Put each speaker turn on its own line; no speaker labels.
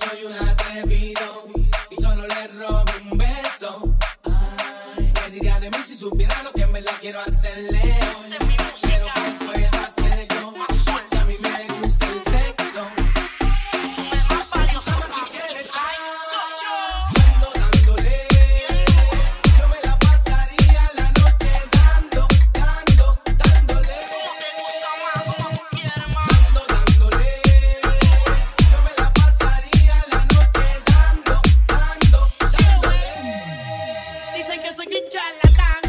soy un atrevido y solo le robo un beso. Ay, ¿qué diría de mí si supiera lo que en verdad quiero hacerle? Quiero que pueda hacer yo, si a mí me gusta el sexo. Ando dándole, yo me la pasaría la noche dándole. Ando dándole, yo me la pasaría la noche dándole.
Dicen que soy un charlatán.